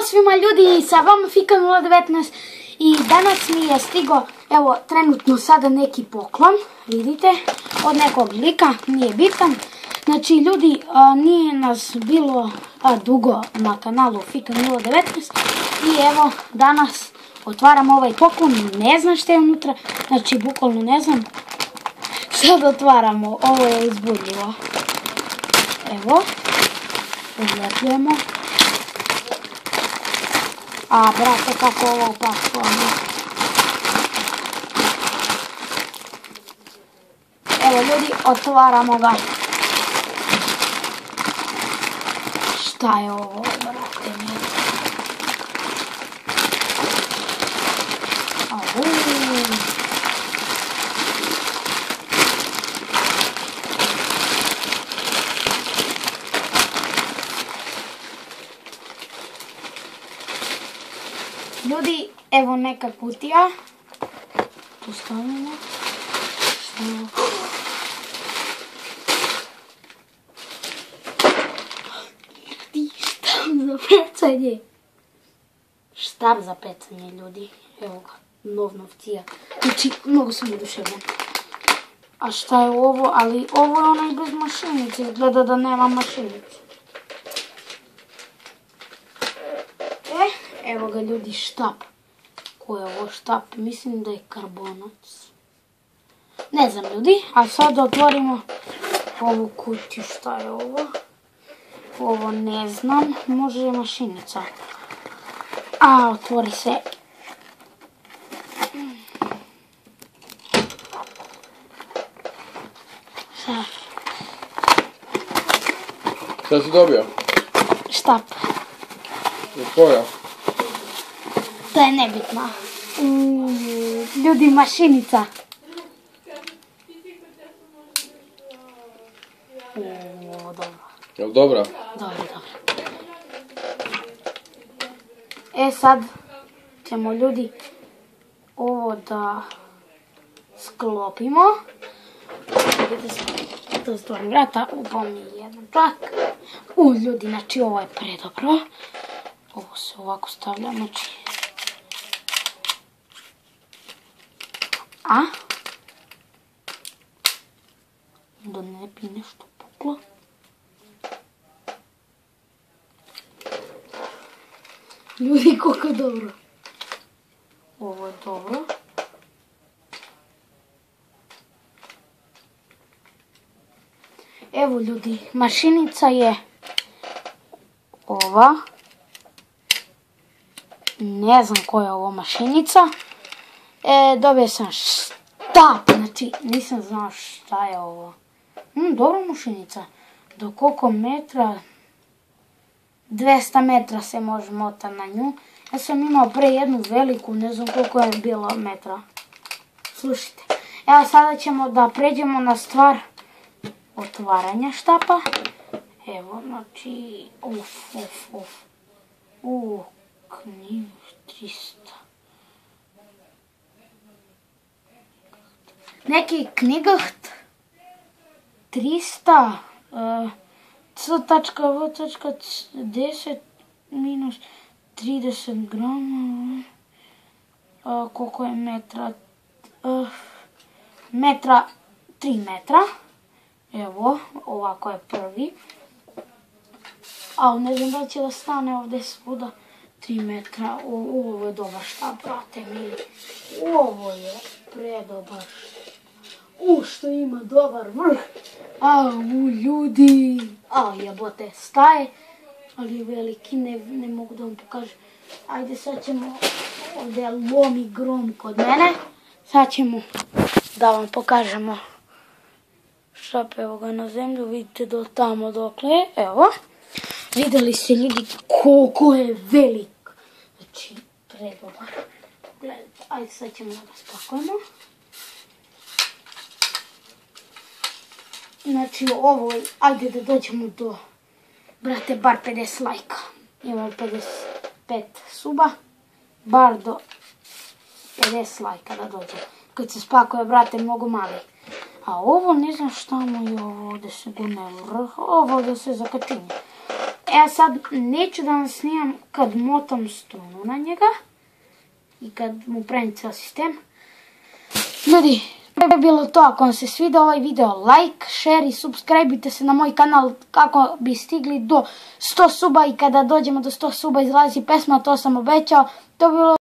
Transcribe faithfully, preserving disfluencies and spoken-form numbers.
svima ljudi, sa vama Fika nula devetnaest i danas mi je stigao, evo, trenutno sada neki poklon, vidite, od nekog lika, nije bitan. Znači, ljudi, a, nije nas bilo a, dugo na kanalu Fika nula devetnaest i evo, danas otvaram ovaj poklon, ne znam što je unutra, znači, bukvalno ne znam. Sad otvaramo, ovo je uzbudljivo. Evo, odlepljujemo. A, brate, kako ovo upakujemo. Evo, ljudi, otvaramo ga. Šta je ovo, brate mi? Au. Ljudi, evo neka kutija. Tu stavimo. Ljudi, štab za pecanje. Štab za pecanje, ljudi. Evo ga, nov novcija. Znači, mnogo sam oduševljen. A šta je ovo? Ali ovo je onaj bez mašinice. Izgleda da nema mašinice. Evo ga, ljudi, štap. Ko je ovo štap? Mislim da je karbonac. Ne znam, ljudi. A sad otvorimo ovu kutiju. Šta je ovo? Ovo ne znam. Može je mašinica. A, otvori se. Šta? Šta si dobio? Štap. Koja? To je nebitno. Ljudi, mašinica. O, dobro. Jel dobra? Dobro, dobro. E sad ćemo, ljudi, ovo da sklopimo. Vidite se, to stvorim vrata, upao mi jedan čak. U, ljudi, znači ovo je predobro. Ovo se ovako stavlja, znači... A? Da ne bi nešto puklo. Ljudi, koliko je dobro. Ovo je dobro. Evo, ljudi, mašinica je ova. Ne znam koja je ovo mašinica. E, dobio sam štap, znači nisam znao šta je ovo. Hmm, dobra mašinica. Do koliko metra? dvesta metra se može mota na nju. Ja sam imao pre jednu veliku, ne znam koliko je bilo metra. Slušajte. Evo sada ćemo da pređemo na stvar otvaranja štapa. Evo, znači, uf, uf, uf. U, knjig trista. Neki knjigaht trista c tačka v tačka deset minus trideset grama. Koliko je metra? Metra, tri metra. Evo, ovako je prvi. A ne znam da će da stane ovdje svuda. tri metra. Ovo je dobar štab, brate mi. Ovo je predobar. U, što ima dobar vrh. Au, ljudi. Au, jebote, staje. Ali je veliki, ne, ne mogu da vam pokažem. Ajde, sad ćemo, ovdje lomi grom kod mene. Sad ćemo da vam pokažemo štap, evo ga na zemlju, vidite do tamo dokle, evo. Vidjeli ste, ljudi, koliko je velik. Znači, predobar. Gledajte, ajde, sad ćemo da ga spakujemo. Znači, ovo, ajde da dođemo do, brate, bar pedeset lajka. Imamo pedeset pet suba, bar do pedeset lajka da dođe. Kad se spakuje, brate, mnogo mali. A ovo, ne znam šta mu je ovo, ovdje se gune vrh, ovo ovdje se zakačinje. E sad neću da vam snimam kad motam strunu na njega i kad mu pravim cijel sistem. Ljudi, to je bilo to. Ako vam se svidio ovaj video, like, share i subscribe-ite se na moj kanal kako bi stigli do sto suba i kada dođemo do sto suba izlazi pesma, to sam obećao. To bi bilo